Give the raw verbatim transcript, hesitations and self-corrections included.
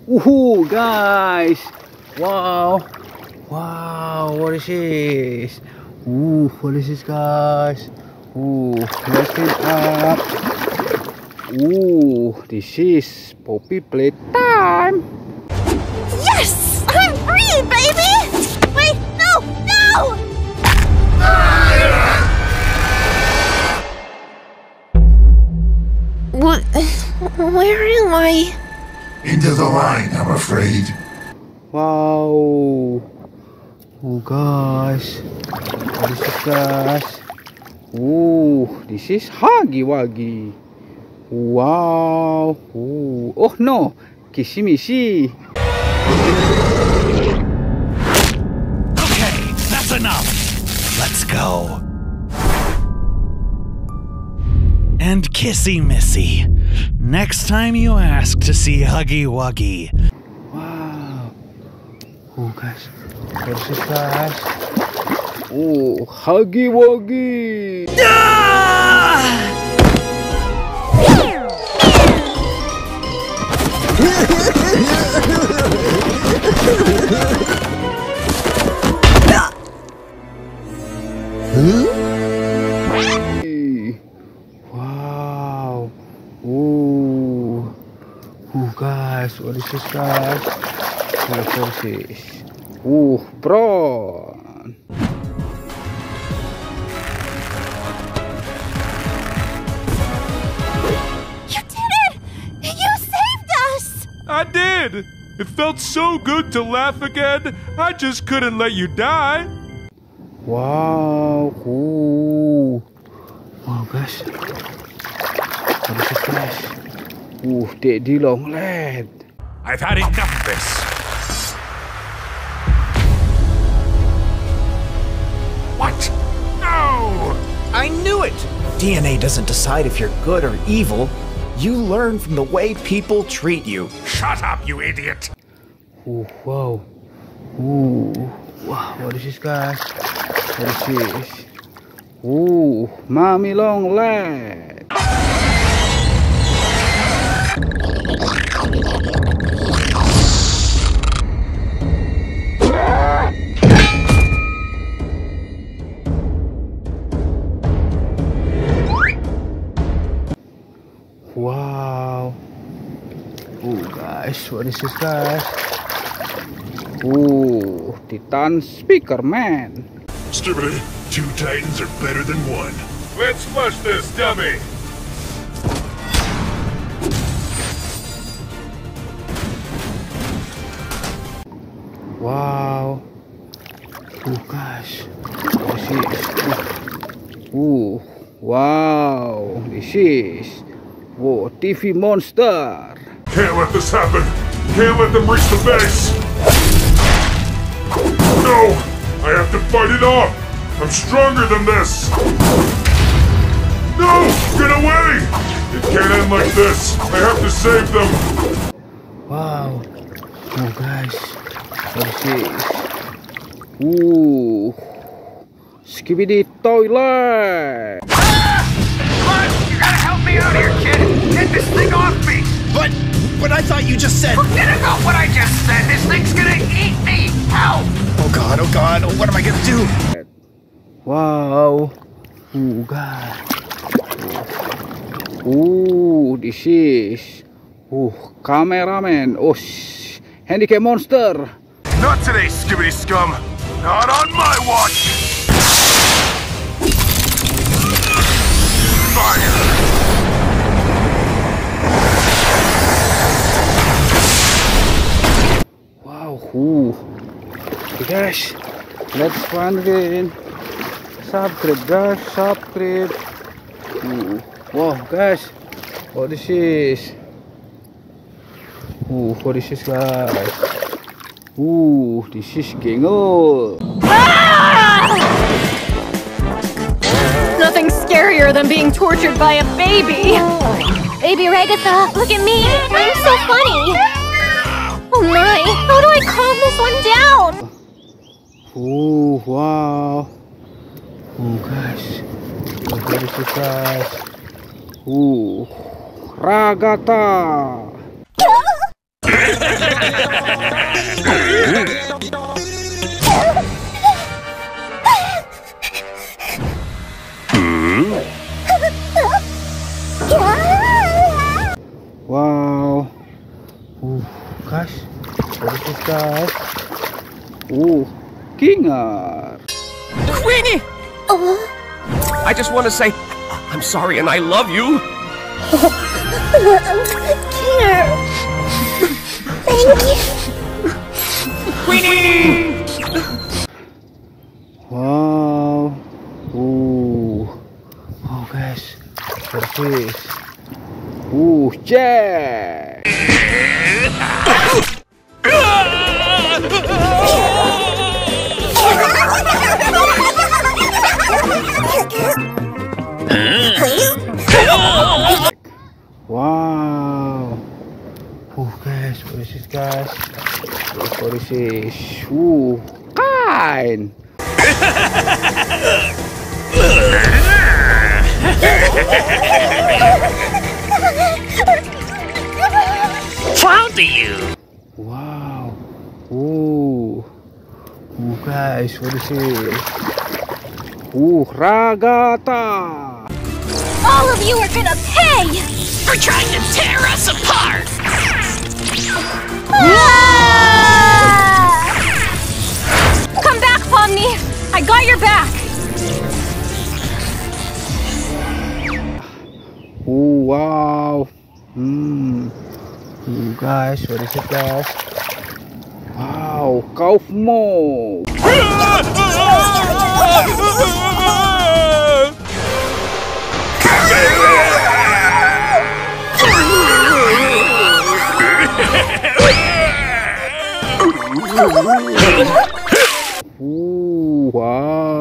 Woohoo, guys! Wow! Wow! What is this? Ooh, what is this, guys? Ooh, let's clean up. Ooh, this is Poppy playtime. Yes! I'm free, baby! Wait, no, no! What? Where am I? Into the line, I'm afraid. Wow. Oh, guys. What is this, guys? Ooh, this is Huggy Wuggy. Wow. Ooh. Oh, no. Kissy Missy. Okay, that's enough. Let's go. And Kissy Missy. Next time you ask to see Huggy Wuggy. Wow. Oh, guys. What is this, guys? Oh, Huggy Wuggy. Ah! Wow. Ooh. Ooh, guys. What is this, guys? What is this? Ooh, prawn. You did it! You saved us! I did! It felt so good to laugh again, I just couldn't let you die. Wow. Ooh. Wow, guys. What is this, guys? Ooh, Daddy Long Leg. I've had enough of this. What? No! I knew it! D N A doesn't decide if you're good or evil. You learn from the way people treat you. Shut up, you idiot! Ooh, wow. Ooh. Wow, what is this, guys? What is this? Ooh, Mommy Long Leg. Wow. Ooh, guys, what is this, guys? Ooh, Titan Speaker Man. Stupid. Two titans are better than one. Let's flush this dummy! Wow. Ooh, guys. What is this? Ooh. Wow. This is. Whoa, T V monster. Can't let this happen. Can't let them reach the base. No! I have to fight it off. I'm stronger than this. No! Get away! It can't end like this. I have to save them. Wow. Oh, guys. What is this? Ooh. Skibidi toilet. You gotta help me out here, kid! Get this thing off me! But, but I thought you just said... Forget about what I just said! This thing's gonna eat me! Help! Oh god, oh god, what am I gonna do? Wow. Ooh, God. Ooh, this is. Ooh, cameraman. Oh, sh handicap monster. Not today, Skibbity Scum! Not on my watch! Fire! Wow, ooh. Okay, guys, let's run again. Subscribe, guys, subscribe. Ooh. Wow, guys, what is this? Ooh, what is this, guys? Ooh, this is Gengo. Nothing scarier than being tortured by a baby! Baby Ragatha, look at me! I'm so funny! Oh my! How do I calm this one down? Ooh, wow. Ooh, guys. What is this, guys? Ooh, Ragatha. Wow. Uh, guys, what is this, guys? Uh, Kinger. Queenie! I just want to say, I'm sorry and I love you. Here. Thank you. Queenie! Wow. Ooh. Oh, guys, what is this? Ooh, Jack. Wow. Oh, guys, what is this, guys? What is this? Ooh, kind. Proud of you. Wow. Ooh. Ooh, guys, what is this? Ooh, Ragata. All of you are gonna pay! For trying to tear us apart. Ah! Come back, Pomni! I got your back! Ooh, wow. Hmm. Ooh, guys, what is it, guys? Wow, Kaufmo. Ooh, wow.